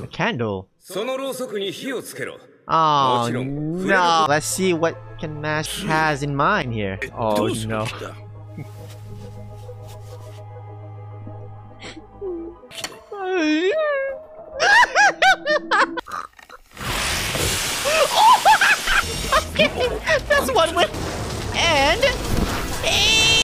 A candle. そのろうそくに火をつけろ。 Oh no! Let's see what can Mash has in mind here. Oh no! Okay, that's one way. And